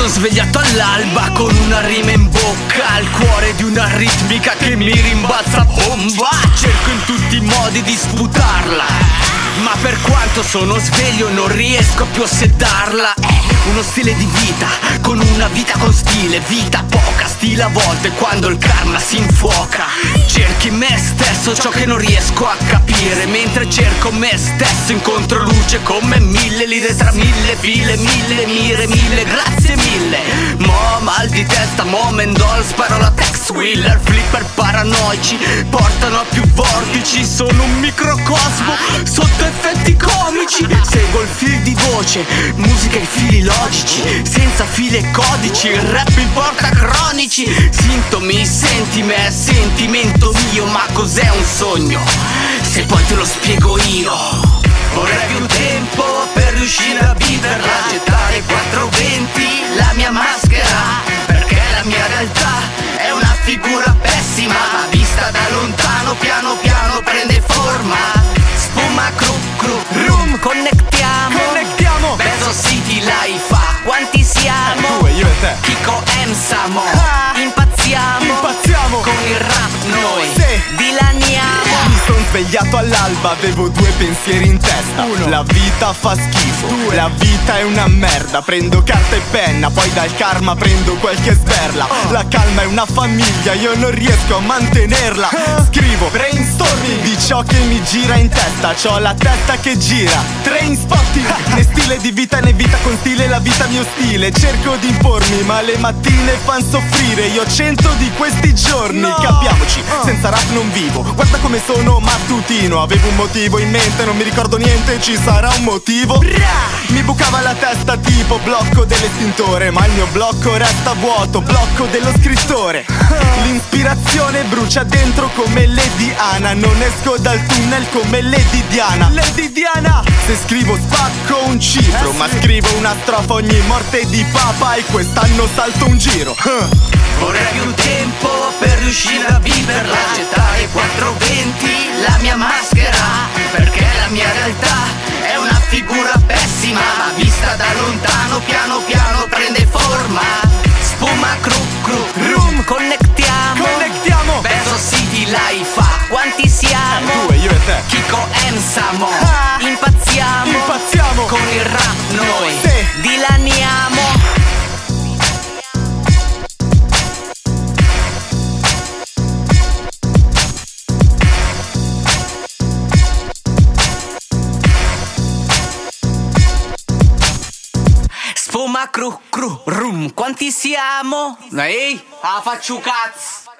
Sono svegliato all'alba con una rima in bocca, al cuore di una ritmica che mi rimbalza bomba. Cerco in tutti i modi di sputarla, ma per quanto sono sveglio non riesco più a seddarla. È uno stile di vita, con una vita con stile, vita poca, stile a volte quando il karma si infuoca. Cerchi me stesso, ciò che non riesco a capire, mentre cerco me stesso incontro luce come 1000 lire tra 1000 file, 1000 mire, 1000 grazie mille. Mo mal di testa, Momendol, sparo la Tex Wheeler, flipper paranoici portano a più vortici. Sono un microcosmo sotto effetti comici, seguo il fil di voce, musica e fili logici, senza fili e codici, il rap in porta cronici. Sintomi, senti me, sentimento mio, ma cos'è un sogno? Se poi te lo spiego io. Vorrei più tempo per riuscire a viverla, gettare 420 la mia maschera, perché la mia realtà è una figura pessima, ma vista da lontano piano piano prende forma. Spuma cru cru rum, connettiamo Bezos City Life, quanti siamo? Tu e io e te. Kiko M Samo, impazziamo con il rap noi, dilaniamo. Mi son svegliato all'alba, avevo due pensieri in testa. La vita fa schifo, la vita è una merda. Prendo carta e penna, poi dal karma prendo qualche sberla. La calma è una famiglia, io non riesco a mantenerla. Scrivo brainstorming di ciò che mi gira in testa, c'ho la testa che gira. Train spotting, né stile di vita né vita con stile, la vita mio stile. Cerco di impormi, ma le mattine fan soffrire. Io 100 di questi giorni, capiamoci, senza rap non vivo. Guarda come sono mattutino, avevo un motivo in mente, non mi ricordo niente, ci sarà un motivo. Mi bucava la testa tipo blocco dell'estintore, ma il mio blocco resta vuoto, blocco dello scrittore. L'ispirazione brucia dentro come Lady Ana, non esco dal tunnel come Lady Diana. Lady Diana! Se scrivo spacco un cifro, ma scrivo una strofa ogni morte di papa e quest'anno salto un giro. Vorrei più tempo per riuscire a viverla, gettare 420 la mia maschera, perché la mia realtà è una figura pessima, ma vista da lontano piano piano prende forma. Spuma cru cru rum, connettiamo Bezos City Life, quanti siamo? Tu e io e te. Kiko M Samo, impazziamo con il rap noi, dilaniamo. Spuma cru cru rum, quanti siamo? Ehi, faccio cazzo.